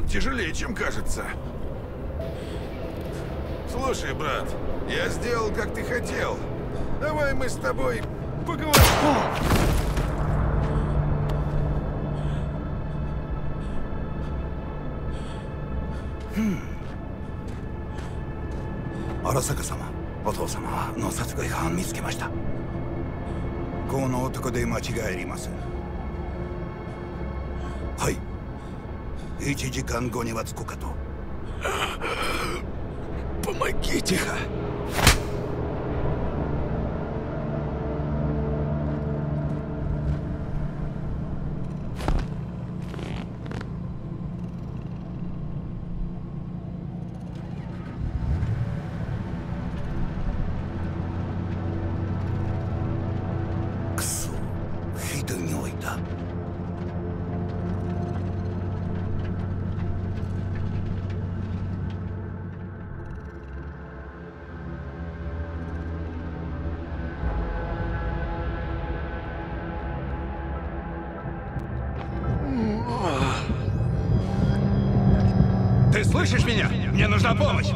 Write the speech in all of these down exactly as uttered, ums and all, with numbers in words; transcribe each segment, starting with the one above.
тяжелее, чем кажется. Слушай, брат, я сделал, как ты хотел. Давай мы с тобой поговорим. Хм. 荒坂様、お父様の殺害犯を見つけました。この男で間違いありません。はい。いちじかんごには着くかと。Помогите! Ксу, хидонёйда. Ты слышишь меня? Мне нужна помощь!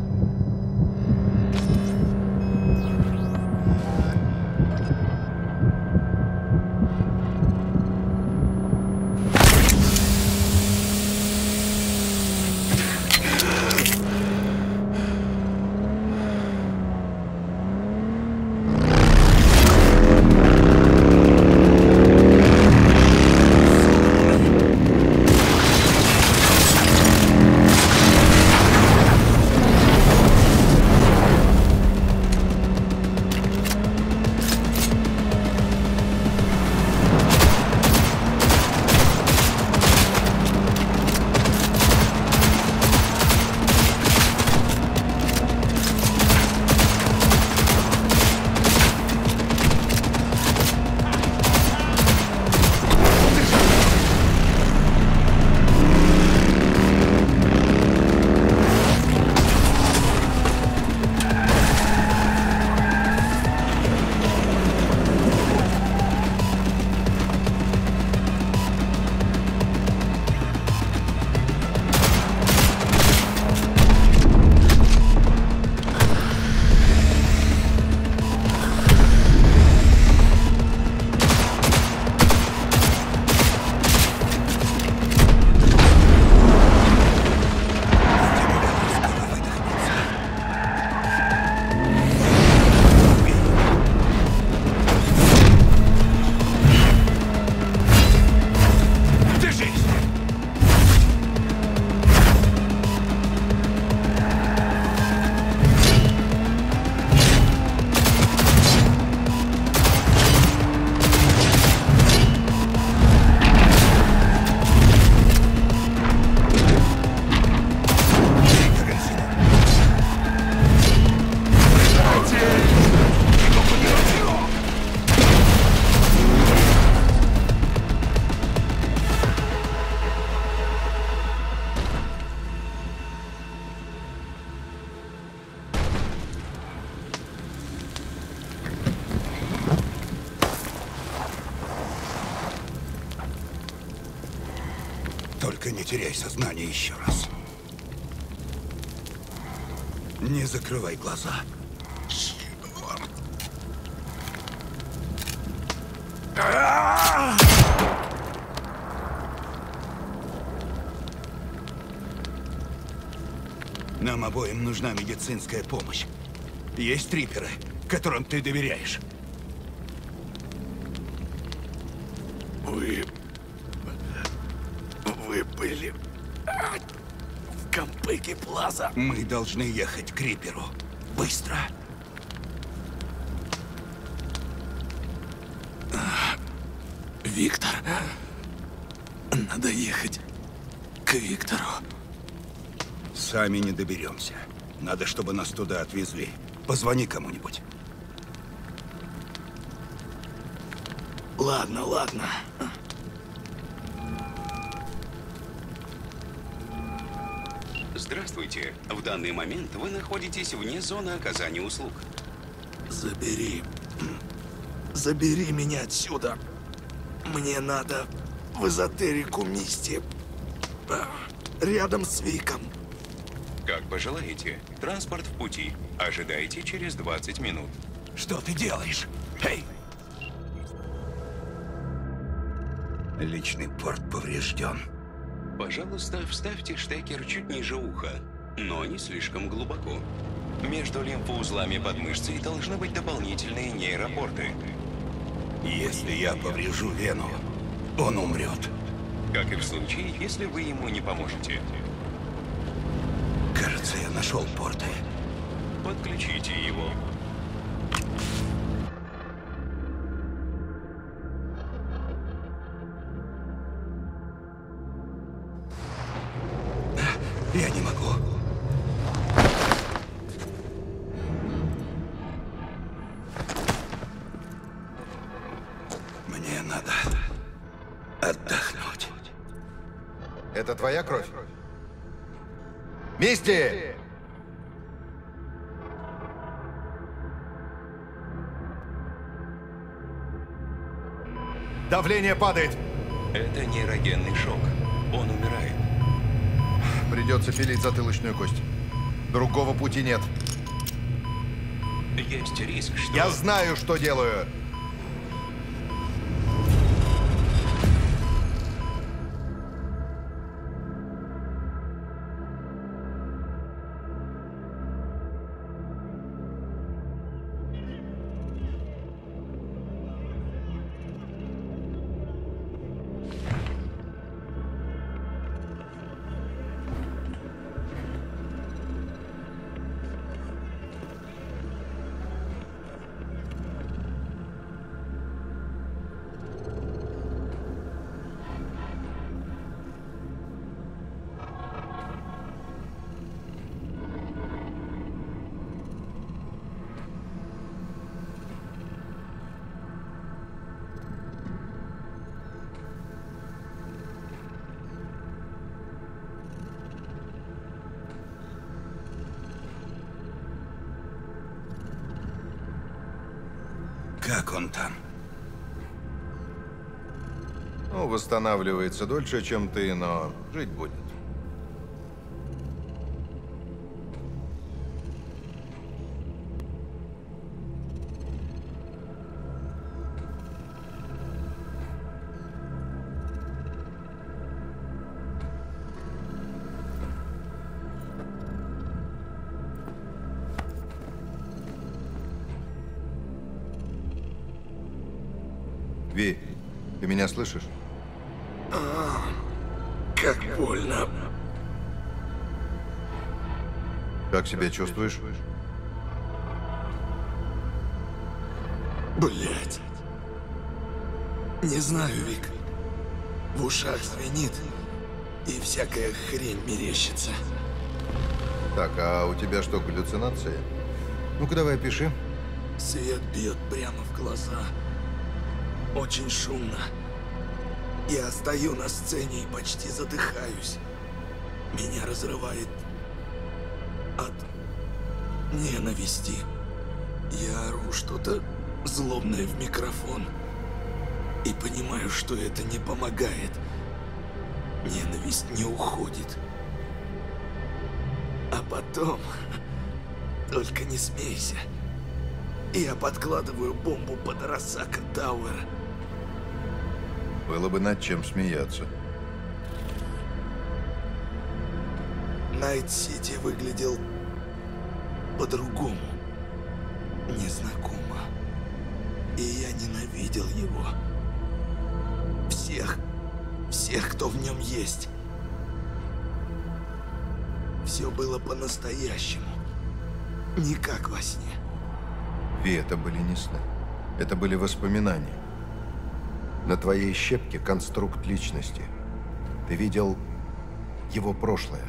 Только не теряй сознание еще раз. Не закрывай глаза. Нам обоим нужна медицинская помощь. Есть триперы, которым ты доверяешь. Вы... Вы были... в Кампыке Плаза. Мы должны ехать к Риперу. Быстро. Виктор. Надо ехать к Виктору. Сами не доберемся. Надо, чтобы нас туда отвезли. Позвони кому-нибудь. Ладно, ладно. Здравствуйте. В данный момент вы находитесь вне зоны оказания услуг. Забери. Забери меня отсюда. Мне надо в эзотерику Мисти. рядом с Виком. Как пожелаете. Транспорт в пути. Ожидайте через двадцать минут. Что ты делаешь? Эй! Личный порт поврежден. Пожалуйста, вставьте штекер чуть ниже уха, но не слишком глубоко. Между лимфоузлами под мышцей должны быть дополнительные нейропорты. Если я поврежу вену, он умрет. Как и в случае, если вы ему не поможете. Кажется, я нашел порты. Подключите его. Я не могу. Мне надо отдохнуть. Это твоя кровь? Мисти! Давление падает. Это нейрогенный шок. Он умирает. Придется пилить затылочную кость. Другого пути нет. Есть риск, что... Я знаю, что делаю. Как он там? Ну, восстанавливается дольше, чем ты, но жить будет. Ви, ты меня слышишь? Как больно. Как себя чувствуешь? Блять. Не знаю, Вик. В ушах звенит, и всякая хрень мерещится. Так, а у тебя что, галлюцинации? Ну-ка давай пиши. Свет бьет прямо в глаза. Очень шумно. Я стою на сцене и почти задыхаюсь. Меня разрывает от ненависти. Я ору что-то злобное в микрофон. И понимаю, что это не помогает. Ненависть не уходит. А потом... Только не смейся. Я подкладываю бомбу под Арасака Тауэр. Было бы над чем смеяться. Найт-Сити выглядел по-другому. Незнакомо. И я ненавидел его. Всех, всех, кто в нем есть. Все было по-настоящему. Не как во сне. Ви, это были не сны. Это были воспоминания. На твоей щепке конструкт личности. Ты видел его прошлое.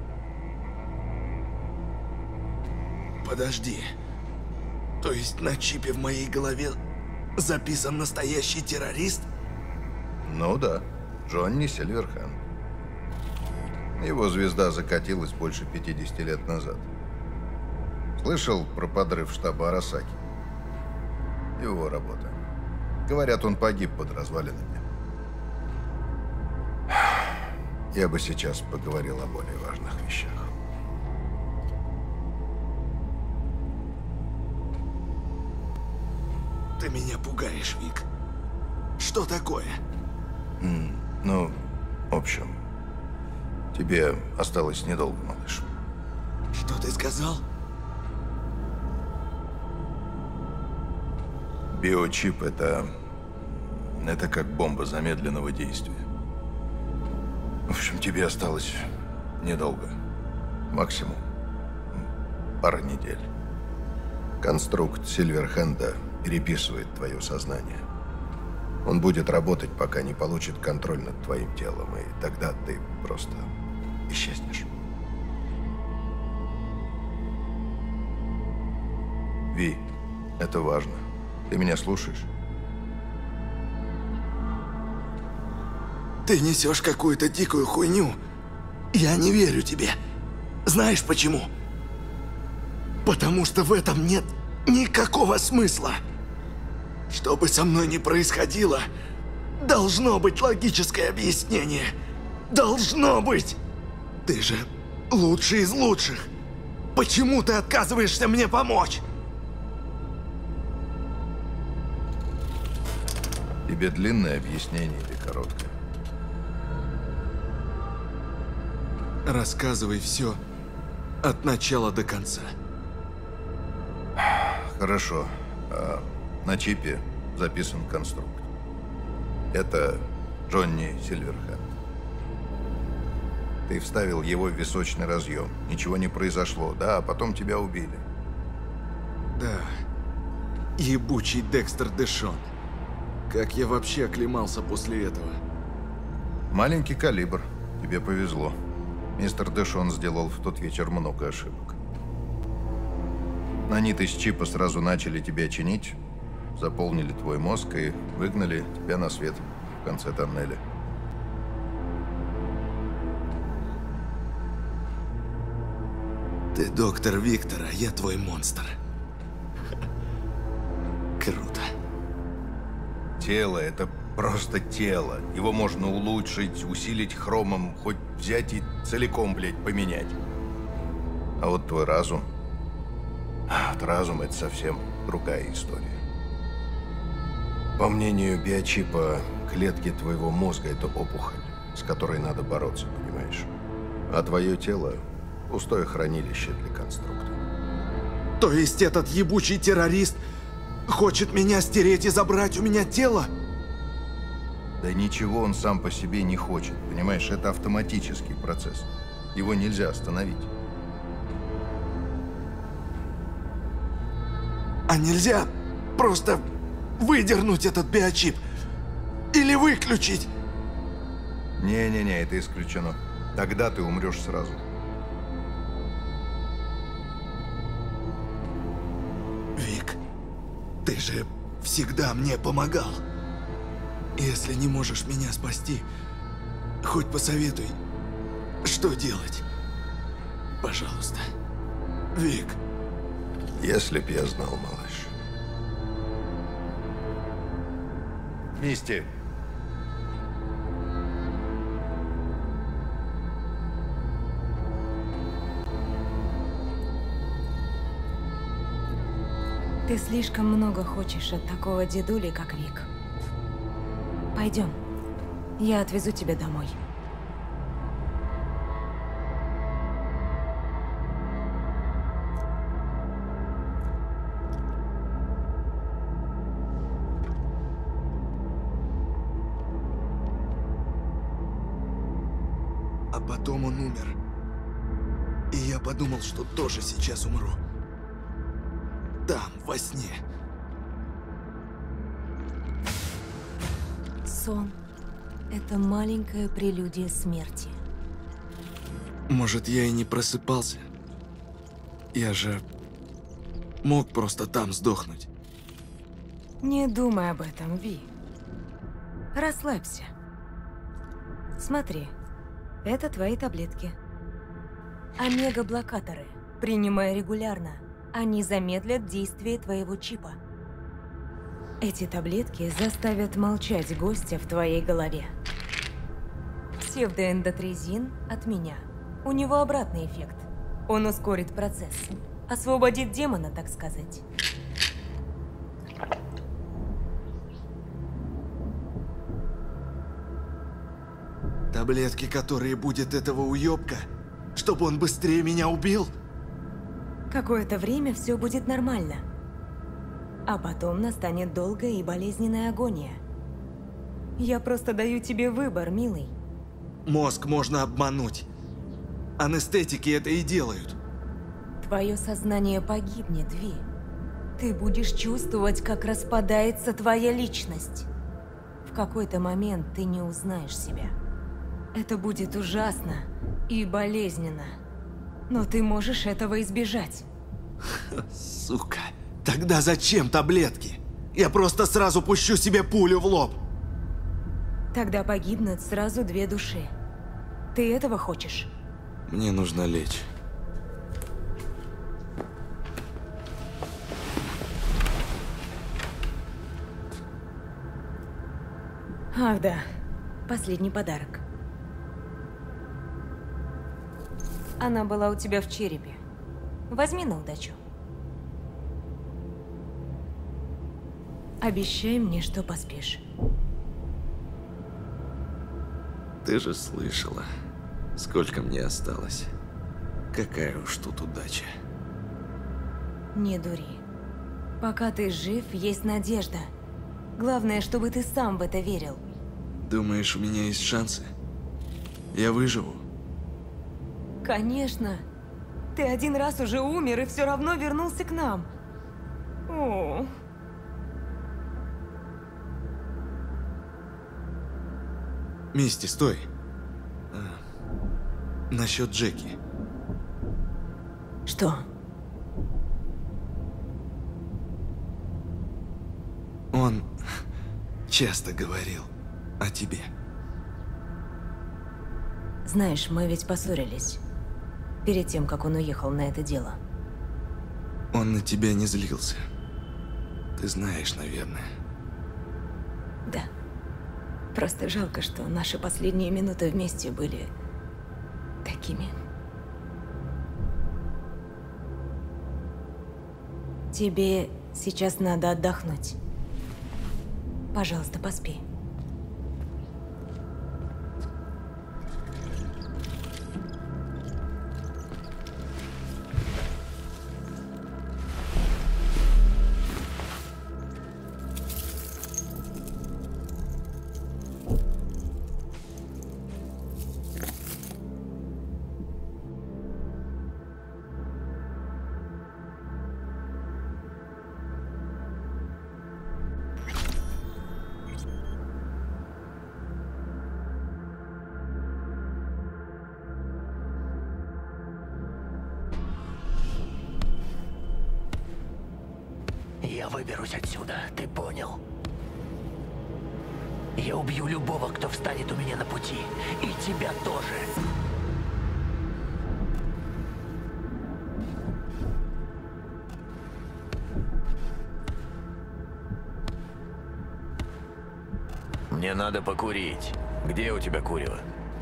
Подожди. То есть на чипе в моей голове записан настоящий террорист? Ну да, Джонни Сильверханд. Его звезда закатилась больше пятидесяти лет назад. Слышал про подрыв штаба Арасаки? Его работа. Говорят, он погиб под развалинами. Я бы сейчас поговорил о более важных вещах. Ты меня пугаешь, Вик. Что такое? М, Ну, в общем, тебе осталось недолго, малыш. Что ты сказал? Биочип — это... Это как бомба замедленного действия. В общем, тебе осталось недолго. Максимум пара недель. Конструкт Сильверхенда переписывает твое сознание. Он будет работать, пока не получит контроль над твоим телом, и тогда ты просто исчезнешь. Ви, это важно. Ты меня слушаешь? Ты несешь какую-то дикую хуйню. Я не верю тебе. Знаешь почему? Потому что в этом нет никакого смысла. Что бы со мной ни происходило, должно быть логическое объяснение. Должно быть! Ты же лучший из лучших. Почему ты отказываешься мне помочь? Тебе длинное объяснение или короткое? Рассказывай все от начала до конца. Хорошо. А на чипе записан конструкт. Это Джонни Сильверхенд. Ты вставил его в височный разъем. Ничего не произошло, да, а потом тебя убили. Да. Ебучий Декстер Дэшон. Как я вообще оклемался после этого? Маленький калибр. Тебе повезло. Мистер Дэшон сделал в тот вечер много ошибок. Наниты с чипа сразу начали тебя чинить, заполнили твой мозг и выгнали тебя на свет в конце тоннеля. Ты доктор Виктор, а я твой монстр. Круто. Тело — это просто тело. Его можно улучшить, усилить хромом, хоть взять и целиком, блядь, поменять. А вот твой разум... Вот разум — это совсем другая история. По мнению биочипа, клетки твоего мозга — это опухоль, с которой надо бороться, понимаешь? А твое тело — пустое хранилище для конструкта. То есть этот ебучий террорист хочет меня стереть и забрать у меня тело? Да ничего он сам по себе не хочет, понимаешь? Это автоматический процесс. Его нельзя остановить. А нельзя просто выдернуть этот биочип? Или выключить? Не-не-не, это исключено. Тогда ты умрешь сразу. Вик, ты же всегда мне помогал. Если не можешь меня спасти, хоть посоветуй, что делать. Пожалуйста. Вик. Если б я знал, малыш. Мисти. Ты слишком много хочешь от такого дедули, как Вик. Пойдем. Я отвезу тебя домой. А потом он умер. И я подумал, что тоже сейчас умру. Там, во сне. Сон – это маленькая прелюдия смерти. Может, я и не просыпался. Я же мог просто там сдохнуть. Не думай об этом, Ви. Расслабься. Смотри, это твои таблетки. Омега-блокаторы. Принимай регулярно. Они замедлят действие твоего чипа. Эти таблетки заставят молчать гостя в твоей голове. Псевдоэндотрезин от меня. У него обратный эффект. Он ускорит процесс. Освободит демона, так сказать. Таблетки, которые будет этого уёбка, чтобы он быстрее меня убил? Какое-то время все будет нормально. А потом настанет долгая и болезненная агония. Я просто даю тебе выбор, милый. Мозг можно обмануть. Анестетики это и делают. Твое сознание погибнет, Ви. Ты будешь чувствовать, как распадается твоя личность. В какой-то момент ты не узнаешь себя. Это будет ужасно и болезненно. Но ты можешь этого избежать. Сука. Тогда зачем таблетки? Я просто сразу пущу себе пулю в лоб. Тогда погибнут сразу две души. Ты этого хочешь? Мне нужно лечь. Ах да, последний подарок. Она была у тебя в черепе. Возьми на удачу. Обещай мне, что поспишь. Ты же слышала, сколько мне осталось. Какая уж тут удача. Не дури. Пока ты жив, есть надежда. Главное, чтобы ты сам в это верил. Думаешь, у меня есть шансы? Я выживу? Конечно. Ты один раз уже умер и все равно вернулся к нам. О. Мисти, стой. А, насчет Джеки. Что? Он часто говорил о тебе. Знаешь, мы ведь поссорились. Перед тем, как он уехал на это дело. Он на тебя не злился. Ты знаешь, наверное. Да. Просто жалко, что наши последние минуты вместе были такими. Тебе сейчас надо отдохнуть. Пожалуйста, поспи. Я выберусь отсюда, ты понял? Я убью любого, кто встанет у меня на пути. И тебя тоже. Мне надо покурить. Где у тебя курево?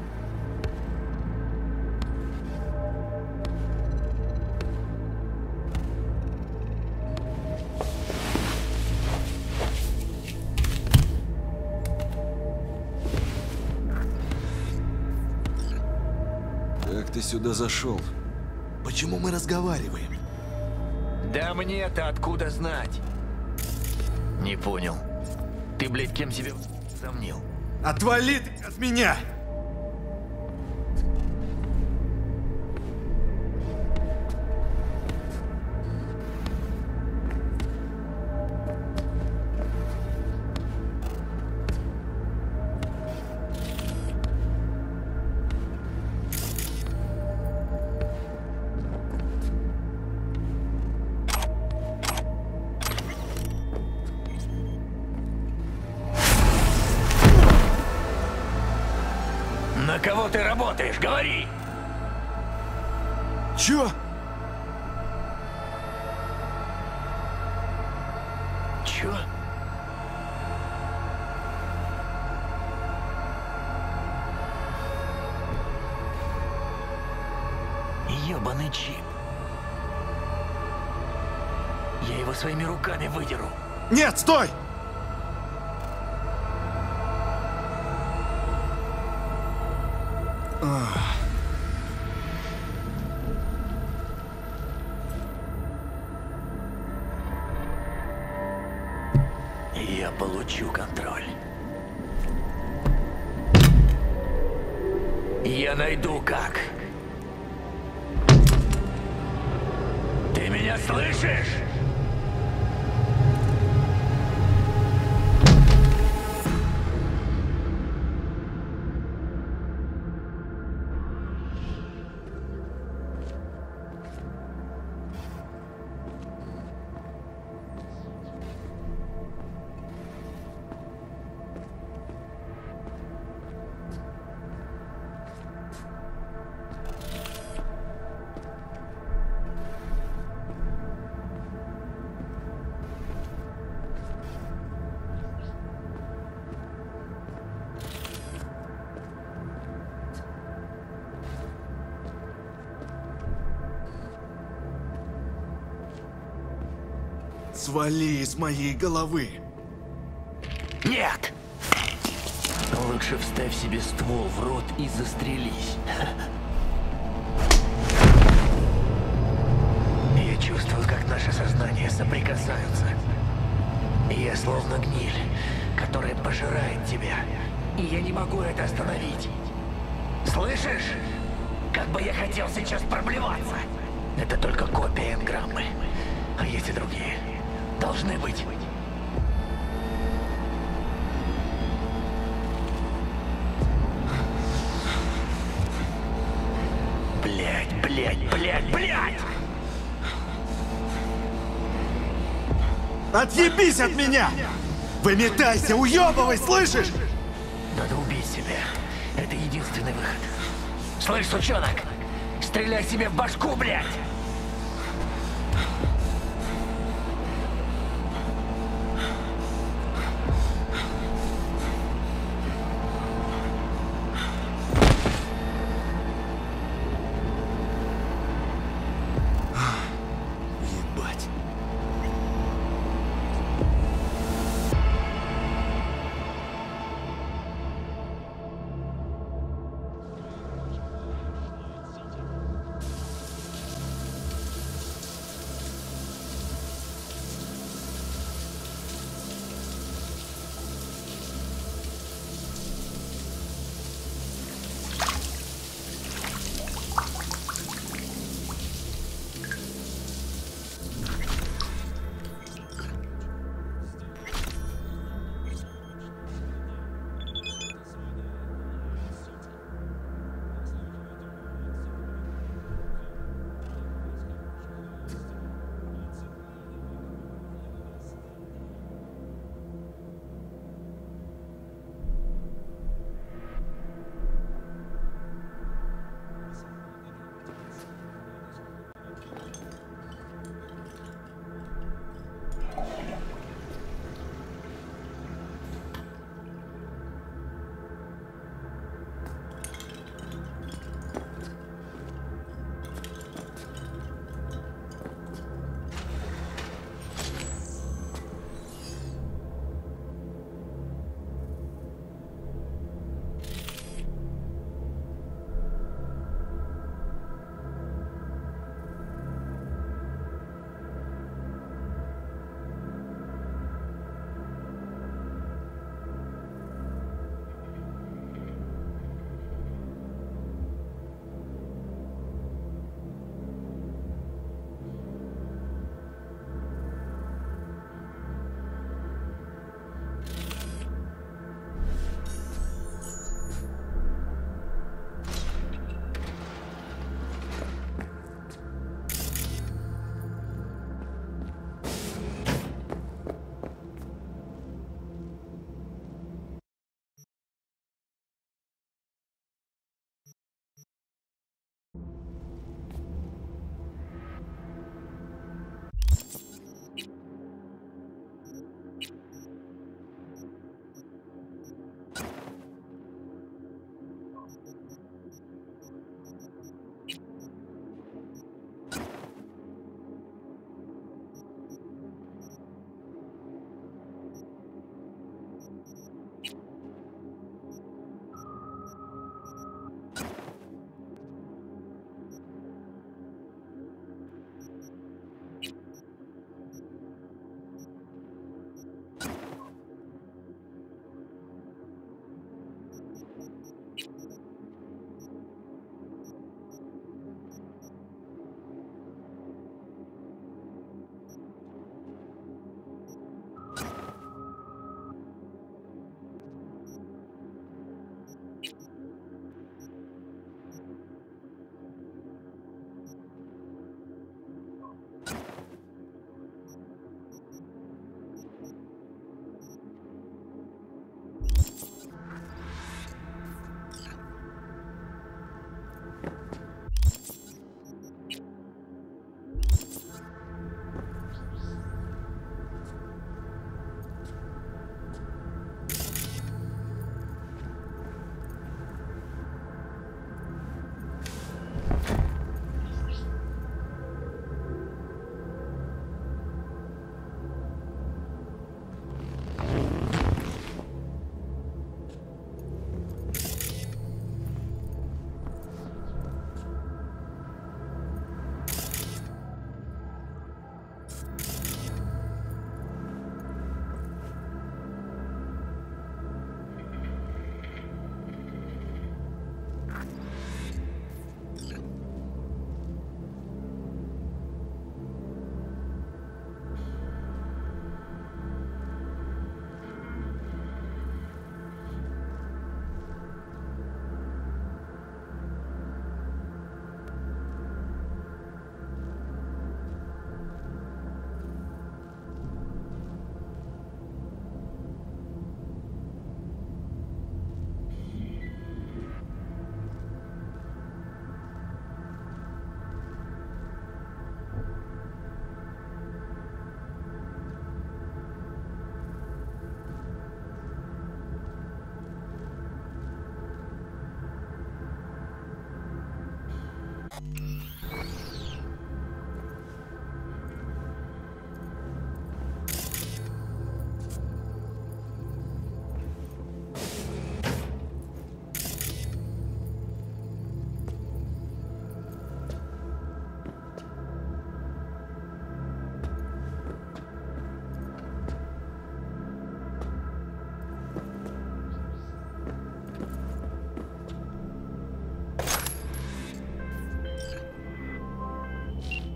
Как ты сюда зашел? Почему мы разговариваем? Да мне-то откуда знать? Не понял. Ты, блядь, кем себя сомнил? Отвали ты от меня! На кого ты работаешь? Говори! Чё? Чё? ёбаный чип. Я его своими руками выдеру. Нет, стой! Я получу контроль. Я найду как. Ты меня слышишь? Свали с моей головы. Нет! Лучше вставь себе ствол в рот и застрелись. Я чувствую, как наши сознания соприкасаются. Я словно гниль, которая пожирает тебя. И я не могу это остановить. Слышишь? Как бы я хотел сейчас проблеваться. Это только копия энграммы. А есть и другие. Должны быть. Блять, блять, блять, блять! Отъебись от меня! Выметайся, уебывай, слышишь? Надо убить себя. Это единственный выход. Слышь, сучонок, стреляй себе в башку, блять! Ебать.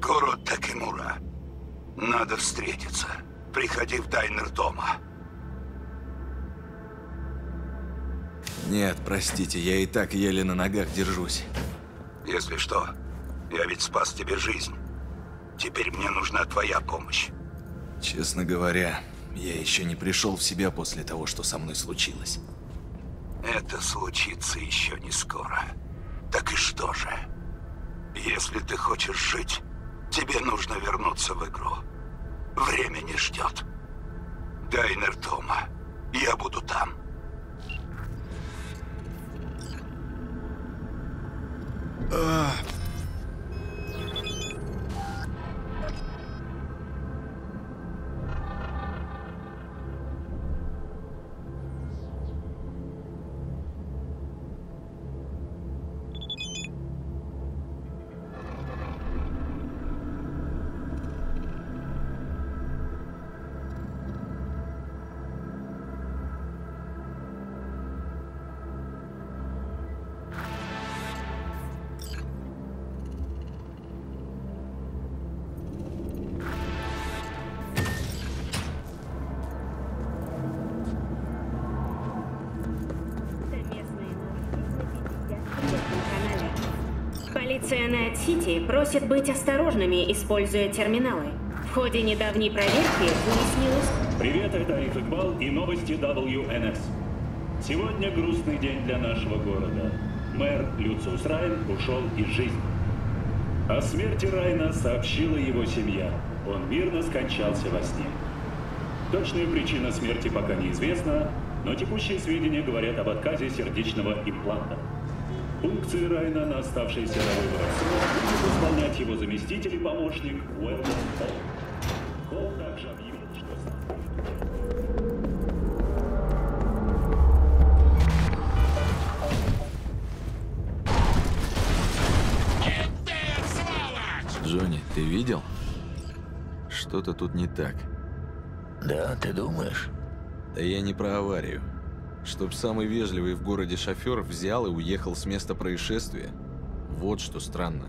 Город Такимура. Надо встретиться. Приходи в дайнер дома. Нет, простите, я и так еле на ногах держусь. Если что, я ведь спас тебе жизнь. Теперь мне нужна твоя помощь. Честно говоря, я еще не пришел в себя после того, что со мной случилось. Это случится еще не скоро. Так и что же? Если ты хочешь жить, тебе нужно вернуться в игру. Время не ждет. Дайнер дома. Я буду там. А... Полиция Найт-Сити просит быть осторожными, используя терминалы. В ходе недавней проверки выяснилось... Привет, это Ихтбал и новости дабл ю эн эс. Сегодня грустный день для нашего города. Мэр Люциус Райн ушел из жизни. О смерти Райна сообщила его семья. Он мирно скончался во сне. Точная причина смерти пока неизвестна, но текущие сведения говорят об отказе сердечного импланта. Функции Райна на оставшийся на выборах срок будет исполнять его заместитель и помощник Уэллон Холл. Холл также объявил, что сам... Джонни, ты видел? Что-то тут не так. Да, ты думаешь? Да я не про аварию. Чтоб самый вежливый в городе шофер взял и уехал с места происшествия. Вот что странно.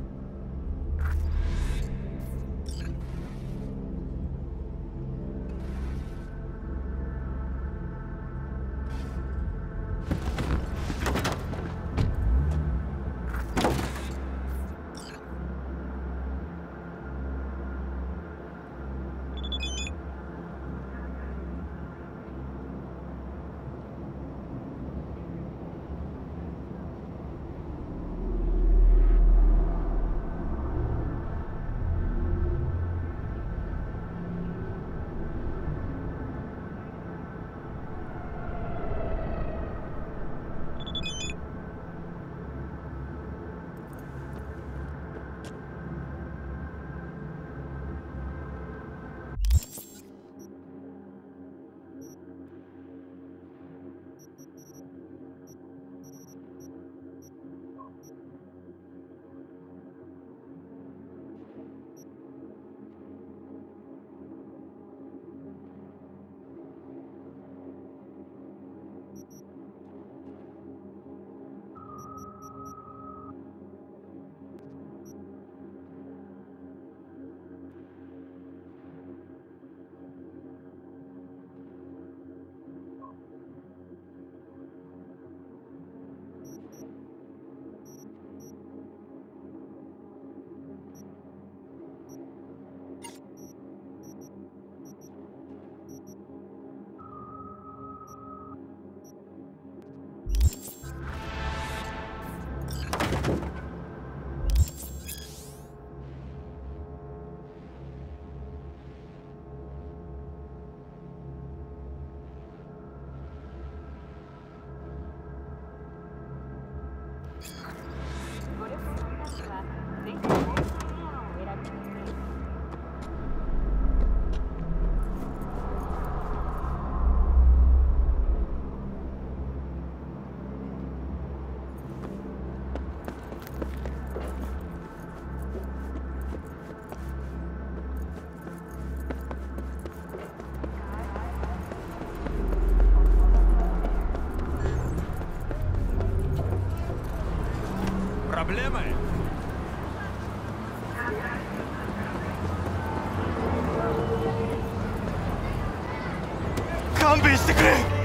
勘弁してくれ。